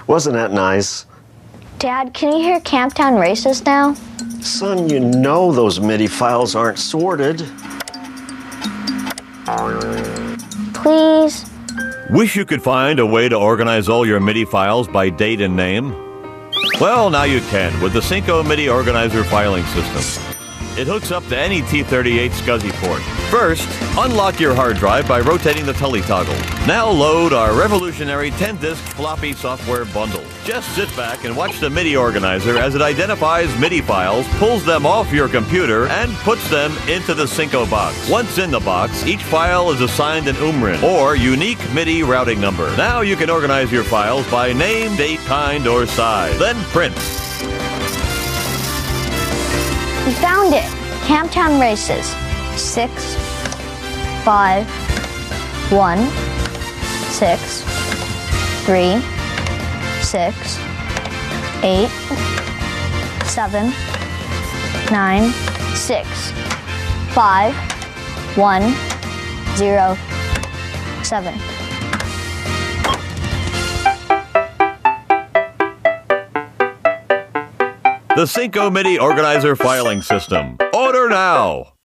Wasn't that nice? Dad, can you hear Camptown Races now? Son, you know those MIDI files aren't sorted. Please? Wish you could find a way to organize all your MIDI files by date and name? Well, now you can with the Synco MIDI Organizer filing system. It hooks up to any T38 SCSI port. First, unlock your hard drive by rotating the Tully toggle. Now load our revolutionary 10-disc floppy software bundle. Just sit back and watch the MIDI Organizer as it identifies MIDI files, pulls them off your computer, and puts them into the Synco box. Once in the box, each file is assigned an UMRIN, or unique MIDI routing number. Now you can organize your files by name, date, kind, or size. Then print. We found it. Camptown Races. 6, 5, 1, 6, 3, 6, 8, 7, 9, 6, 5, 1, 0, 7. The Synco MIDI Organizer filing system. Order now!